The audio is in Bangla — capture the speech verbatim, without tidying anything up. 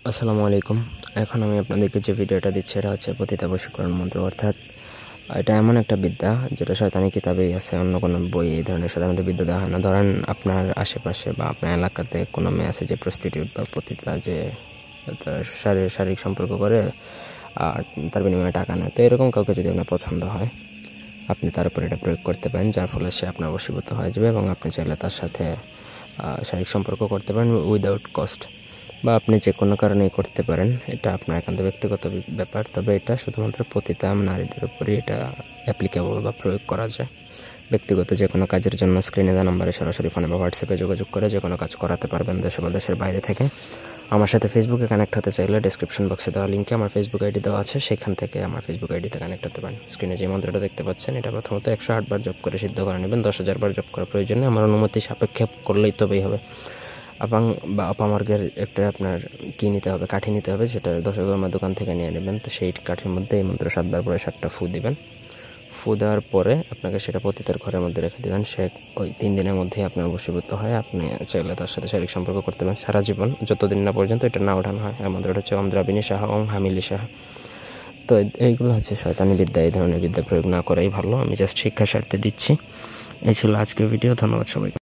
আসসালামু আলাইকুম। এখন আমি আপনাদেরকে যে ভিডিওটা দিচ্ছি এটা হচ্ছে পতিতা বশীকরণ মন্ত্র, অর্থাৎ এটা এমন একটা বিদ্যা যেটা শয়তানি কিতাবেই আছে, অন্য কোনো বই এই ধরনের সাধারণত বিদ্যা দেওয়া হয় না। ধরেন আপনার আশেপাশে বা আপনার এলাকাতে কোনো মেয়ে আছে যে প্রস্টিটিউট বা পতিতা, যে তার শারীরিক শারীরিক সম্পর্ক করে আর তার বিনিময়ে টাকা নেয়, তো এরকম কাউকে যদি আপনার পছন্দ হয় আপনি তার উপর এটা প্রয়োগ করতে পারেন, যার ফলে সে আপনার বশীভূত হয়ে যাবে এবং আপনি চাইলে তার সাথে শারীরিক সম্পর্ক করতে পারেন উইদাউট কস্ট, বা আপনি যে কোনো কারণেই করতে পারেন। এটা আপনার একান্ত ব্যক্তিগত ব্যাপার, তবে এটা শুধুমাত্র পতিতা নারীদের উপরই এটা অ্যাপ্লিকেবল বা প্রয়োগ করা যায়। ব্যক্তিগত যে কোনো কাজের জন্য স্ক্রিনে দেওয়া নাম্বারে সরাসরি ফোনে বা হোয়াটসঅ্যাপে যোগাযোগ করে যে কোনো কাজ করাতে পারবেন দেশে বা দেশের বাইরে থেকে। আমার সাথে ফেসবুকে কানেক্ট হতে চাইলে ডিসক্রিপশন বক্সে দেওয়া লিঙ্কে আমার ফেসবুক আইডি দেওয়া আছে, সেখান থেকে আমার ফেসবুক আইডিতে কানেক্ট হতে পারেন। স্ক্রিনে যে মন্ত্রটা দেখতে পাচ্ছেন এটা প্রথমত একশো আট বার জপ করে সিদ্ধ করে নেবেন। দশ হাজার বার জপ করার প্রয়োজনে আমার অনুমতি সাপেক্ষে করলেই তবেই হবে। আপাং বা অপামার্গের একটা আপনার কী নিতে হবে, কাঠি নিতে হবে, সেটা দশগ্রামের দোকান থেকে নিয়ে নেবেন। তো সেই কাঠির মধ্যে এই মন্ত্র সাতবার পরে সাতটা ফু দিবেন। ফু দেওয়ার পরে আপনাকে সেটা পতিতার ঘরের মধ্যে রেখে দেবেন। সে ওই তিন দিনের মধ্যেই আপনার বশীভূত হয়। আপনি চাইলে তার সাথে শারীরিক সম্পর্ক করতে পারেন সারা জীবন, যতদিন না পর্যন্ত এটা না ওঠানো হয়। আর মন্ত্রটা হচ্ছে ওম দ্রাবিণী সাহা ওম হামিলি সাহা। তো এইগুলো হচ্ছে শয়তানি বিদ্যা, এই ধরনের বিদ্যা প্রয়োগ না করাই ভালো। আমি জাস্ট শিক্ষা স্বার্থে দিচ্ছি। এই ছিল আজকের ভিডিও। ধন্যবাদ সবাইকে।